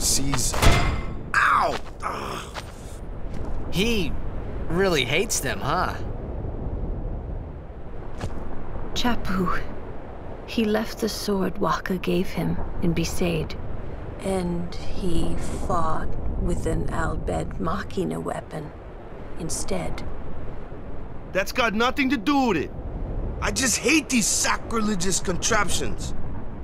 sees... Ow! Ugh. He really hates them, huh? Chapu. He left the sword Waka gave him in Besaid. And he fought with an Albed Machina weapon instead. That's got nothing to do with it. I just hate these sacrilegious contraptions.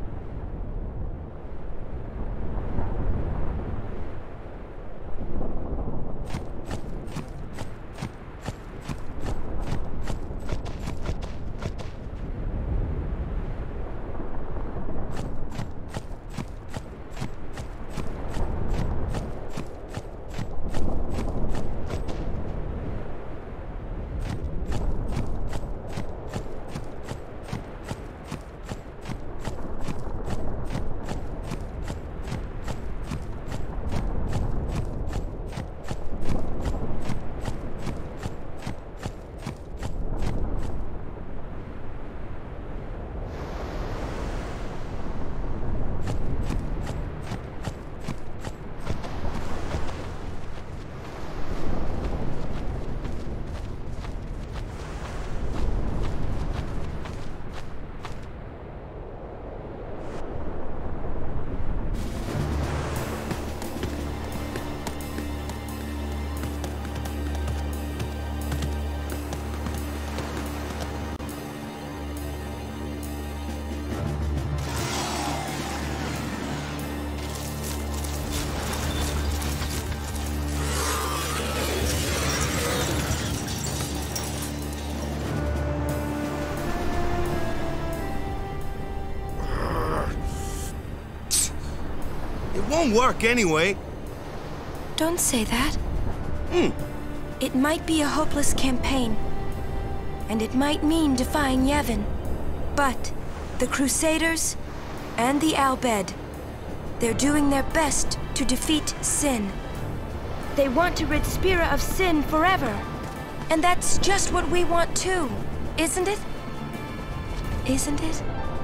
It won't work anyway. Don't say that. It might be a hopeless campaign. And it might mean defying Yevon. But the Crusaders and the Albed, they're doing their best to defeat sin. They want to rid Spira of sin forever. And that's just what we want too, isn't it? Isn't it?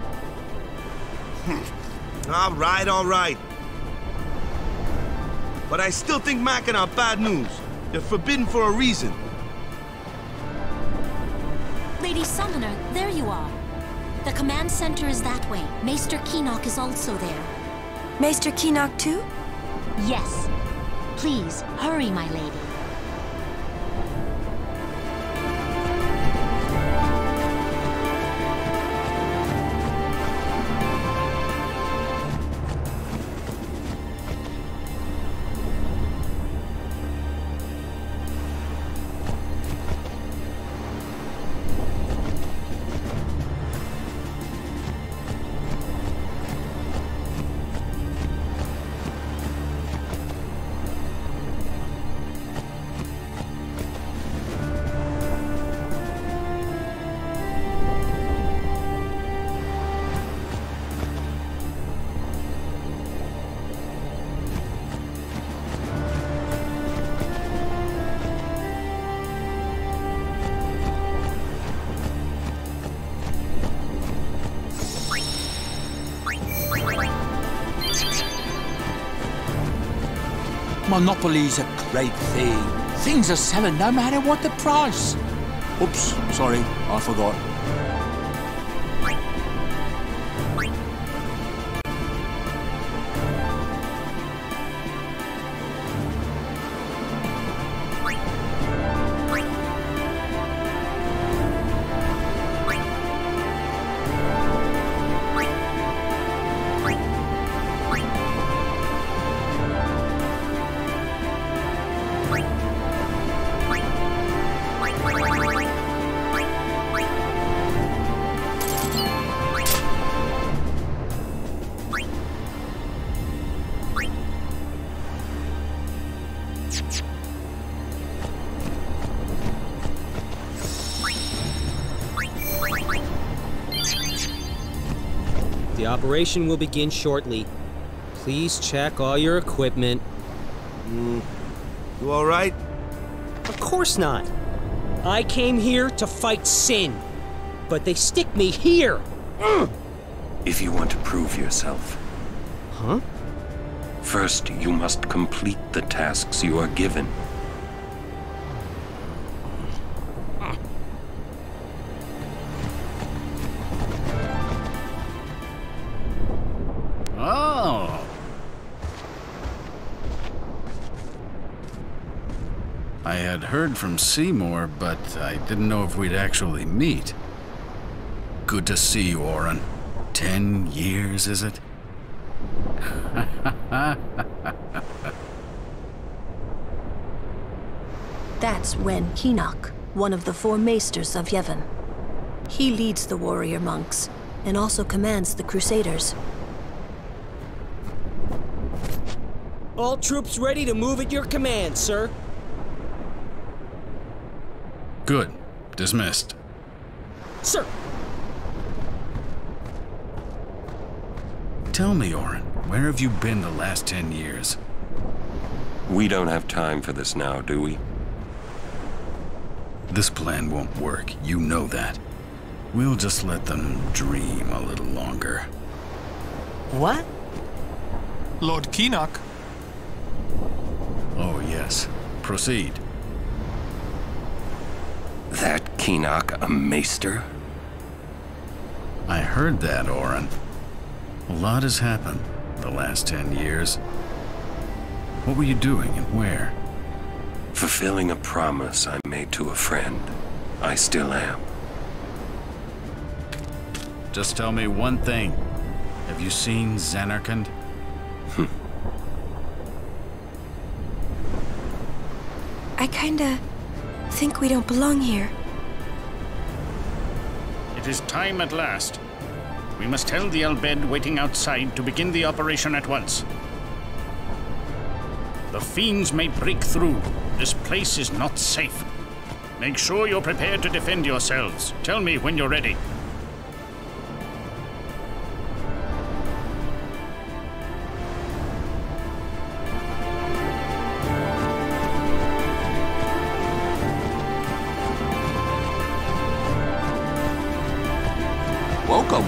All right. But I still think Macken are bad news. They're forbidden for a reason. Lady Summoner, there you are. The command center is that way. Maester Keenock is also there. Maester Keenock too? Yes. Please, hurry, my lady. Monopoly's a great thing. Things are selling no matter what the price. Oops, sorry, I forgot. The operation will begin shortly. Please check all your equipment. You all right? Of course not. I came here to fight sin, but they stick me here. If you want to prove yourself. Huh? First, you must complete the tasks you are given. Oh. I had heard from Seymour, but I didn't know if we'd actually meet. Good to see you, Oren. 10 years, is it? That's Wen Keenock, one of the 4 maesters of Yevon. He leads the warrior monks, and also commands the Crusaders. All troops ready to move at your command, sir. Good. Dismissed. Sir! Tell me, Oren, where have you been the last 10 years? We don't have time for this now, do we? This plan won't work, you know that. We'll just let them dream a little longer. What? Lord Keenock. Oh, yes. Proceed. That Keenock a maester? I heard that, Oren. A lot has happened the last 10 years. What were you doing and where? Fulfilling a promise I made to a friend. I still am. Just tell me one thing. Have you seen Zanarkand? I kinda think we don't belong here. It is time at last. We must tell the Al Bhed waiting outside to begin the operation at once. The fiends may break through. This place is not safe. Make sure you're prepared to defend yourselves. Tell me when you're ready. Welcome.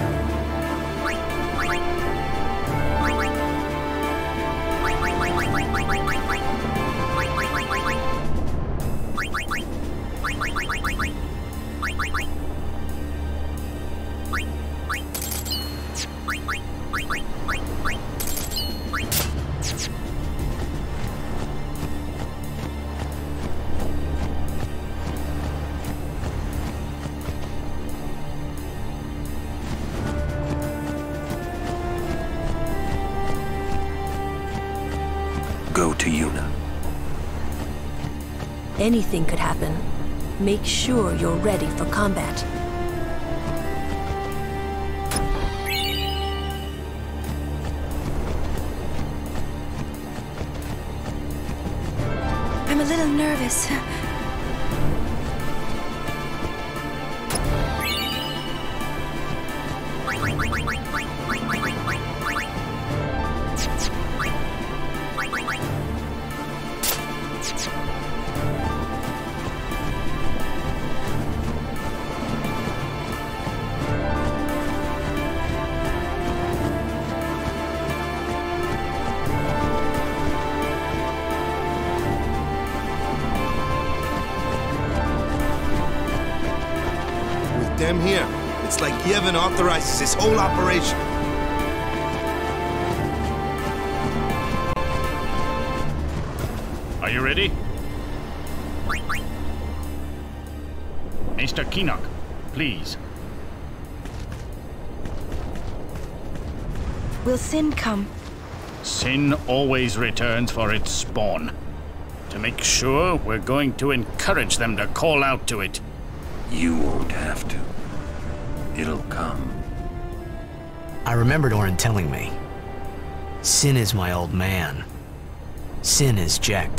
Go to Yuna. Anything could happen. Make sure you're ready for combat. I'm a little nervous. Them here. It's like Yevon authorizes this whole operation. Are you ready? Maester Keenock, please. Will Sin come? Sin always returns for its spawn. To make sure, we're going to encourage them to call out to it. You won't have to. It'll come. I remembered Oren telling me. Sin is my old man. Sin is Jekt.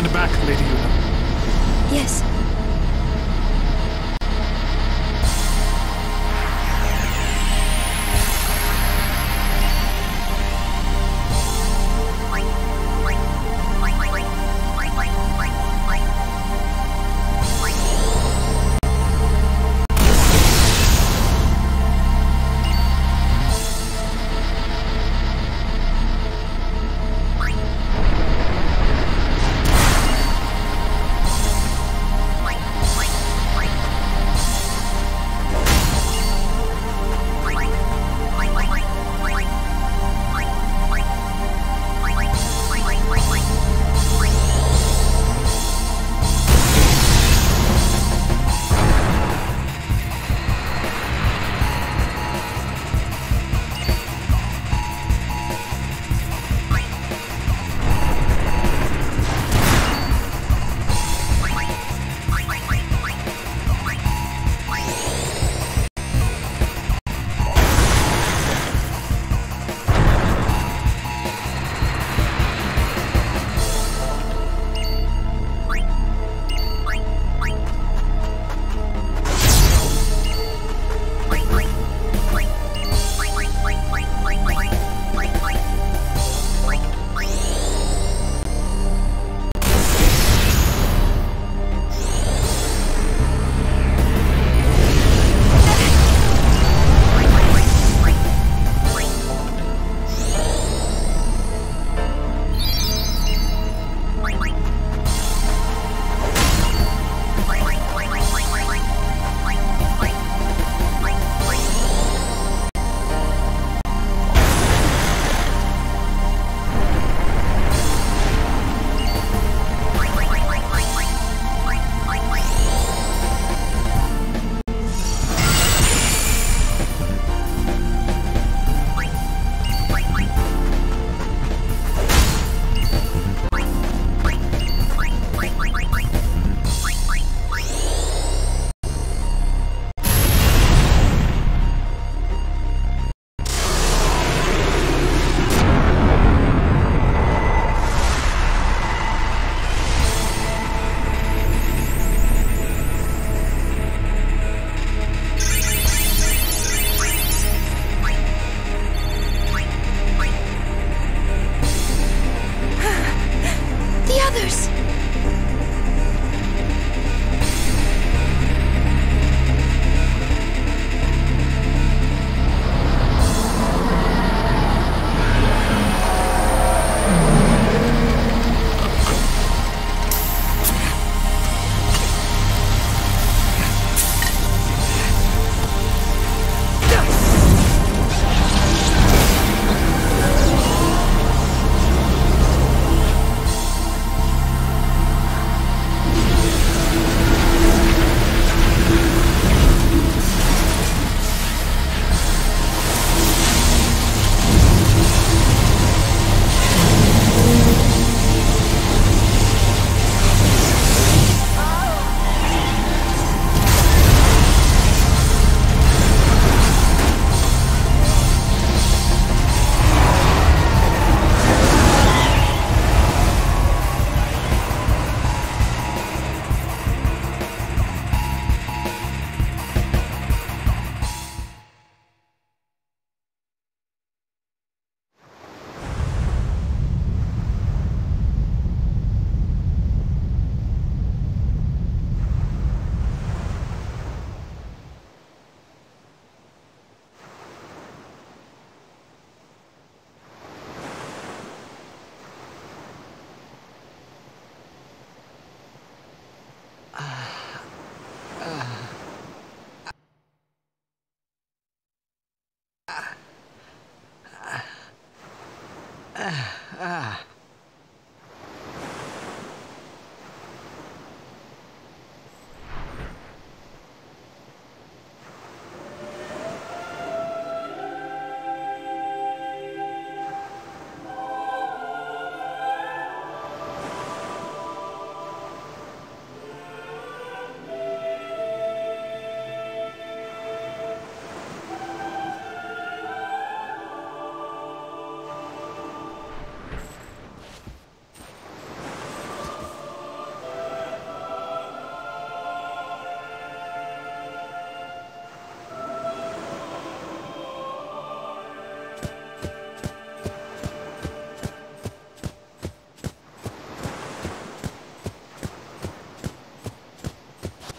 stand back, Lady Una. Yes.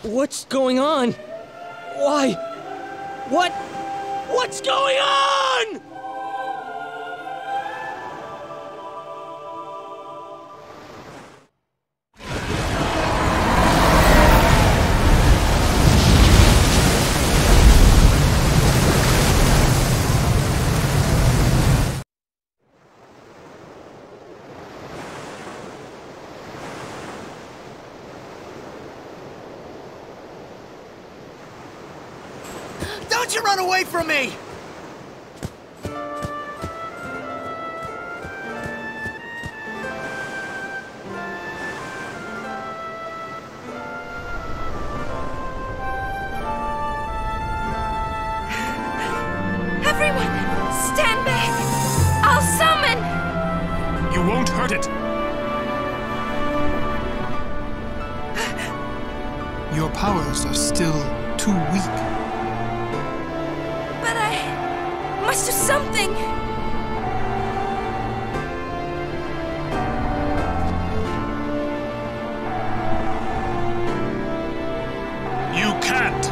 What's going on? Why? What's going on?! Don't you run away from me! Everyone, stand back! I'll summon! You won't hurt it! Your powers are still too weak. But I must do something! You can't!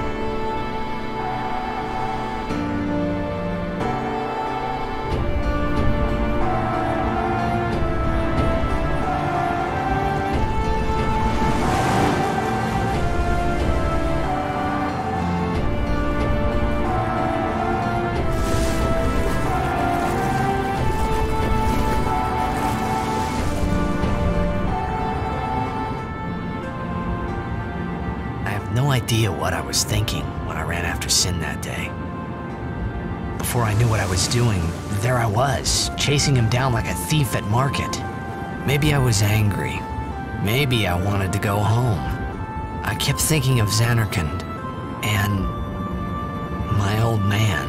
No idea what I was thinking when I ran after Sin that day. Before I knew what I was doing, there I was, chasing him down like a thief at market. Maybe I was angry. Maybe I wanted to go home. I kept thinking of Zanarkand and my old man.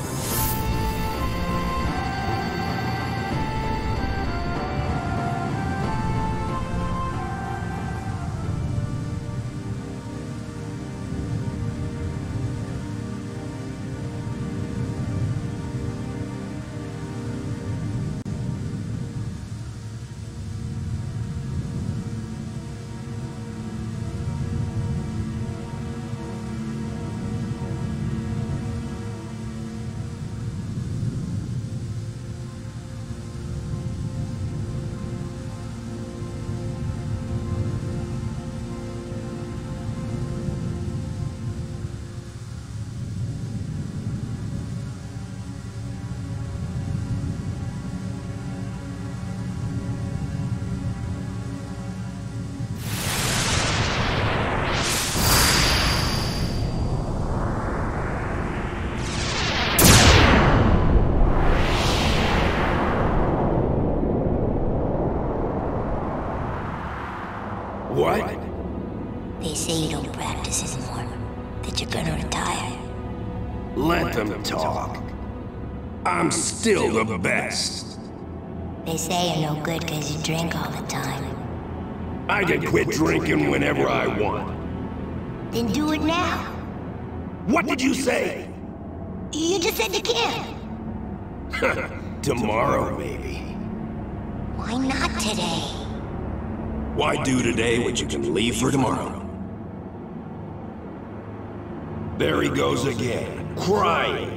What? They say you don't practice anymore, that you're gonna retire. Let them talk. I'm still the best. They say you're no good because you drink all the time. I can quit drinking whenever I want. Then do it now. What did you say? You just said you can't. Tomorrow, maybe. Why not today? Why do today what you can leave for tomorrow? There he goes again, crying.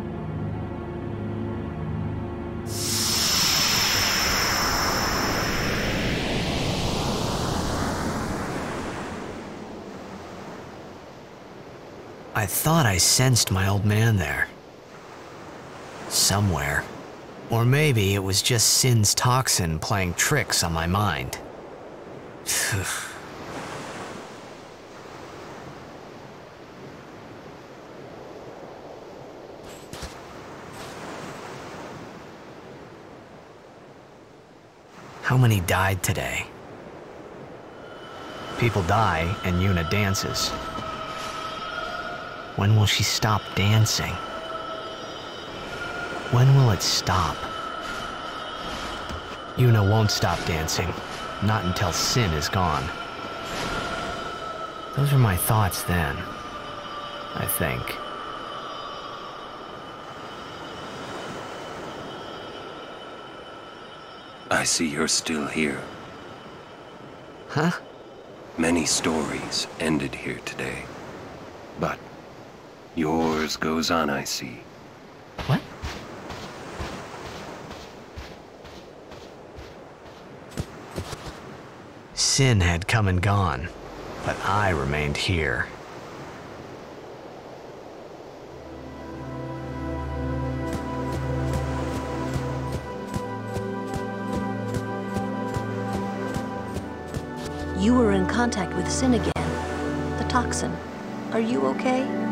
I thought I sensed my old man there. Somewhere. Or maybe it was just Sin's toxin playing tricks on my mind. How many died today? People die and Yuna dances. When will she stop dancing? When will it stop? Yuna won't stop dancing. Not until Sin is gone. Those were my thoughts then, I think. I see you're still here. Huh? Many stories ended here today. But yours goes on, I see. What? Sin had come and gone, but I remained here. You were in contact with Sin again. The toxin. Are you okay?